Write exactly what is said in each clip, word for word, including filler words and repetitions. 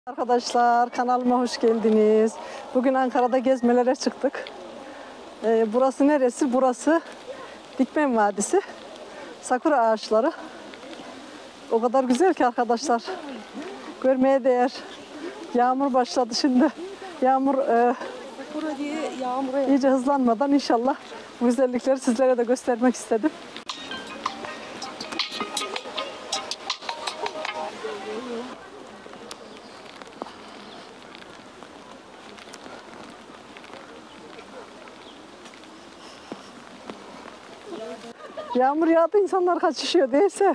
Arkadaşlar kanalıma hoş geldiniz. Bugün Ankara'da gezmelere çıktık. Ee, burası neresi? Burası Dikmen Vadisi. Sakura ağaçları. O kadar güzel ki arkadaşlar. Görmeye değer. Yağmur başladı şimdi. Yağmur e, Sakura diye yağmura iyice hızlanmadan inşallah bu güzellikleri sizlere de göstermek istedim. Yağmur yağdı, insanlar kaçışıyor değilse.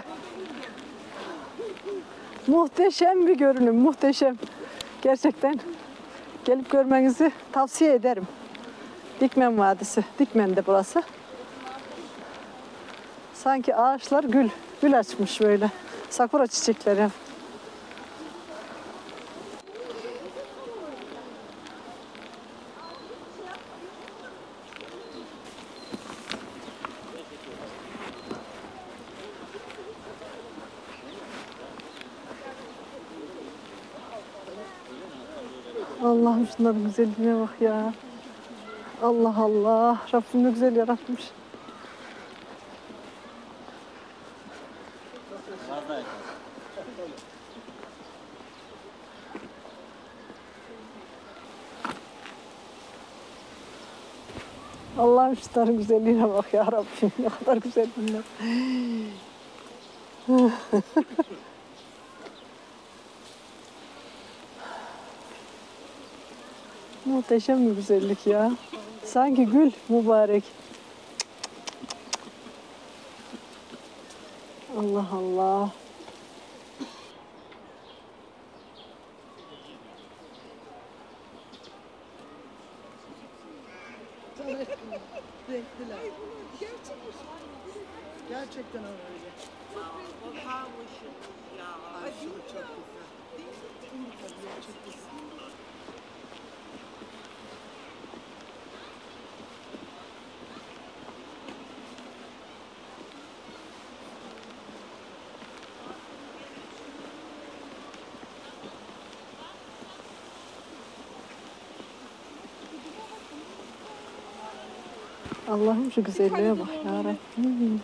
Muhteşem bir görünüm, muhteşem. Gerçekten gelip görmenizi tavsiye ederim. Dikmen Vadisi, Dikmen'de burası. Sanki ağaçlar gül, gül açmış böyle. Sakura çiçekleri. Allah'ım şunların güzelliğine bak ya. Allah Allah. Rabbim ne güzel yaratmış. Allah'ım şunların güzelliğine bak ya Rabbim. Ne kadar güzel bunlar. Muhteşem bir güzellik ya. Sanki gül mübarek. Allah Allah. Renkliler. Gerçekten öyle. Ay şu çok güzel. Çok güzel. Allah'ım şu güzelliğe bak ya Rabbim.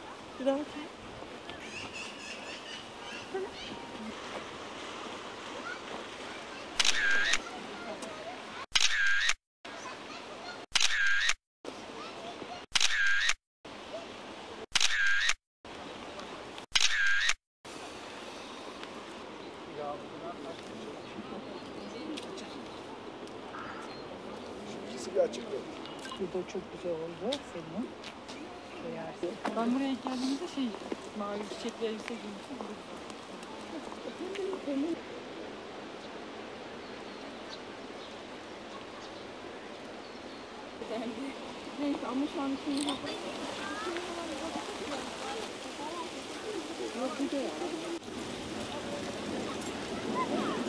İkisi gerçekten. Bu da çok güzel oldu senin. Ben buraya ilk geldiğimde şey, mavi çiçekli elbise giymiştim. Neyse ama şu an için yok. Yok bir de ya.